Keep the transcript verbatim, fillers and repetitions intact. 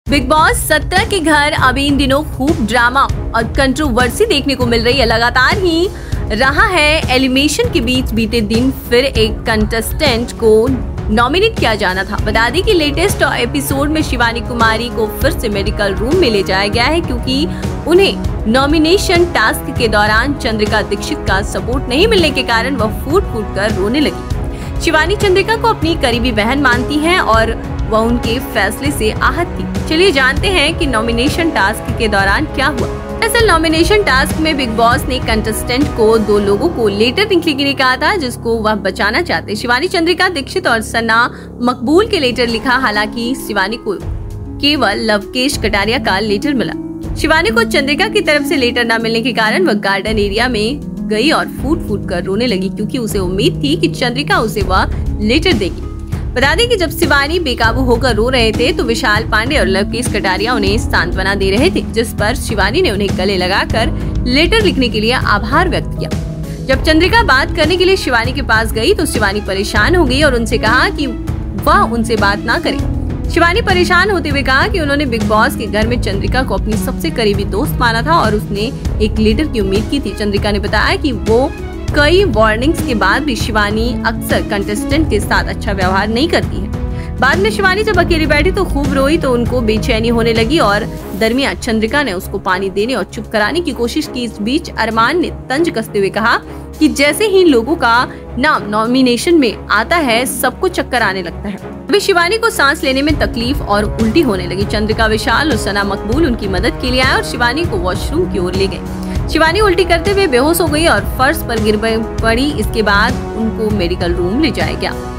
Big boss सत्रह के घर अभी इन दिनों खूब ड्रामा और कंट्रोवर्सी देखने को मिल रही है। लगातार ही रहा है एलिमिनेशन के बीच बीते दिन फिर एक कंटेस्टेंट को नॉमिनेट किया जाना था। बता दें कि लेटेस्ट एपिसोड में शिवानी कुमारी को फिर से मेडिकल रूम में ले जाया गया है क्योंकि उन्हें नॉमिनेशन टास्क के दौरान चंद्रिका दीक्षित का सपोर्ट नहीं मिलने के कारण वह फूट फूट कर रोने लगी। शिवानी चंद्रिका को अपनी करीबी बहन मानती हैं और वह उनके फैसले से आहत थी। चलिए जानते हैं कि नॉमिनेशन टास्क के दौरान क्या हुआ। दरअसल नॉमिनेशन टास्क में बिग बॉस ने कंटेस्टेंट को दो लोगों को लेटर लिखने के लिए कहा था जिसको वह बचाना चाहते। शिवानी चंद्रिका दीक्षित और सना मकबूल के लेटर लिखा। हालांकि शिवानी को केवल लवकेश कटारिया का लेटर मिला। शिवानी को चंद्रिका की तरफ से लेटर न मिलने के कारण वह गार्डन एरिया में गई और फूट फूट कर रोने लगी क्योंकि उसे उम्मीद थी कि चंद्रिका उसे वह लेटर देगी। बता दें कि जब शिवानी बेकाबू होकर रो रहे थे तो विशाल पांडे और लवकेश कटारिया उन्हें सांत्वना दे रहे थे, जिस पर शिवानी ने उन्हें गले लगाकर लेटर लिखने के लिए आभार व्यक्त किया। जब चंद्रिका बात करने के लिए शिवानी के पास गई तो शिवानी परेशान हो गई और उनसे कहा कि वह उनसे बात ना करे। शिवानी परेशान होते हुए कहा कि उन्होंने बिग बॉस के घर में चंद्रिका को अपनी सबसे करीबी दोस्त माना था और उसने एक लेटर की उम्मीद की थी। चंद्रिका ने बताया कि वो कई वार्निंग्स के बाद भी शिवानी अक्सर कंटेस्टेंट के साथ अच्छा व्यवहार नहीं करती है। बाद में शिवानी जब अकेली बैठी तो खूब रोई तो उनको बेचैनी होने लगी और दरमियान चंद्रिका ने उसको पानी देने और चुप कराने की कोशिश की। इस बीच अरमान ने तंज कसते हुए कहा कि जैसे ही लोगों का नाम नॉमिनेशन में आता है सबको चक्कर आने लगता है। अभी शिवानी को सांस लेने में तकलीफ और उल्टी होने लगी। चंद्रिका, विशाल और सना मकबूल उनकी मदद के लिए आए और शिवानी को वॉशरूम की ओर ले गए। शिवानी उल्टी करते हुए बेहोश हो गई और फर्श पर गिर पड़ी। इसके बाद उनको मेडिकल रूम ले जाया गया।